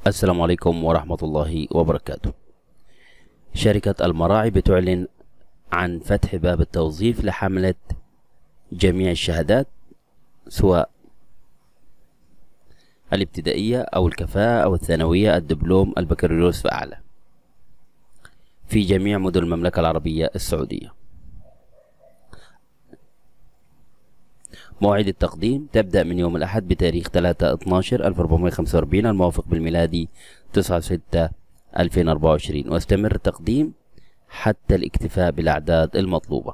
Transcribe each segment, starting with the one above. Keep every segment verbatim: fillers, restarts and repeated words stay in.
السلام عليكم ورحمة الله وبركاته. شركة المراعي بتعلن عن فتح باب التوظيف لحملة جميع الشهادات سواء الابتدائية أو الكفاءة أو الثانوية الدبلوم البكالوريوس فأعلى في جميع مدن المملكة العربية السعودية. مواعيد التقديم تبدأ من يوم الأحد بتاريخ ثلاثة اثناشر ألف وأربعمائة وخمسة وأربعين الموافق بالميلادي تسعة ستة ألفين وأربعة وعشرين، واستمر التقديم حتى الاكتفاء بالأعداد المطلوبة.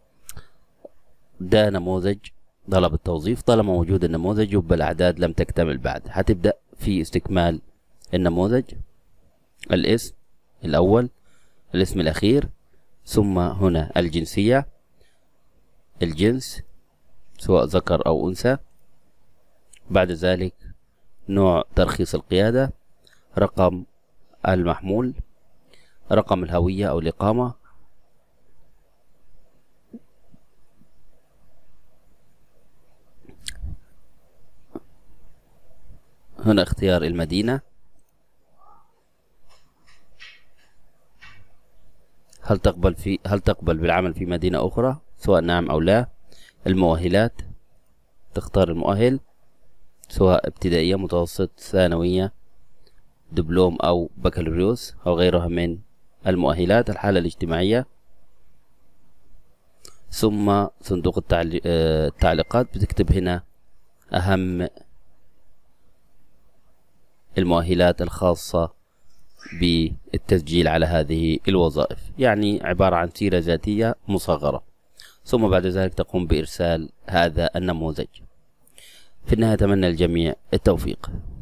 ده نموذج طلب التوظيف. طالما موجود النموذج يبقى الأعداد لم تكتمل بعد. هتبدأ في استكمال النموذج الاسم الأول، الاسم الأخير، ثم هنا الجنسية، الجنس سواء ذكر أو أنثى، بعد ذلك نوع ترخيص القيادة، رقم المحمول، رقم الهوية أو الإقامة، هنا اختيار المدينة، هل تقبل في هل تقبل بالعمل في مدينة أخرى سواء نعم أو لا. المؤهلات تختار المؤهل سواء ابتدائية متوسط ثانوية دبلوم أو بكالوريوس أو غيرها من المؤهلات. الحالة الاجتماعية، ثم صندوق التعليقات بتكتب هنا أهم المؤهلات الخاصة بالتسجيل على هذه الوظائف، يعني عبارة عن سيرة ذاتية مصغرة، ثم بعد ذلك تقوم بإرسال هذا النموذج. في النهاية أتمنى للجميع التوفيق.